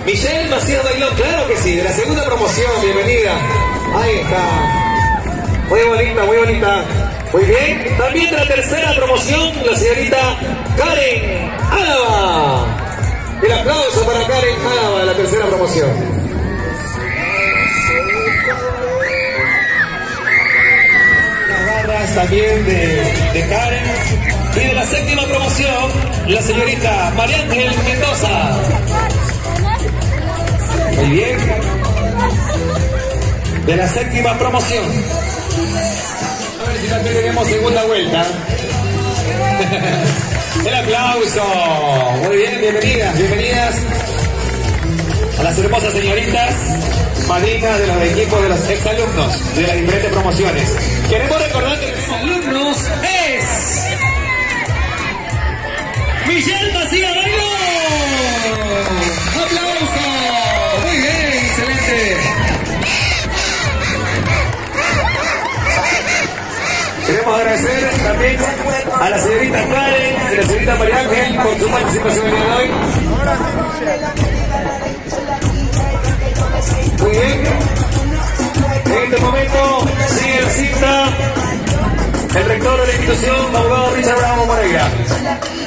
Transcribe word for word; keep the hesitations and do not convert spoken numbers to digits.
Michelle Macías Bailón, claro que sí, de la segunda promoción, bienvenida. Ahí está. Muy bonita, muy bonita. Muy bien. También de la tercera promoción, la señorita Karen Álava. El aplauso para Karen Álava de la tercera promoción. Las barras también de, de Karen. Y de la séptima promoción, la señorita María Ángel Mendoza. Muy bien. De la séptima promoción. A ver si también tenemos segunda vuelta. El aplauso. Muy bien, bienvenidas, bienvenidas a las hermosas señoritas, madrinas de los equipos de los exalumnos de las diferentes promociones. Queremos recordar que los exalumnos es Michelle Macías Bailón. ¡Aplauso! Muy bien, excelente. Queremos agradecer también a la señorita Karen y la señorita María Ángel por su participación el día de hoy. Muy bien. En este momento sigue en cita el rector de la institución, abogado Richard Bravo Moreira.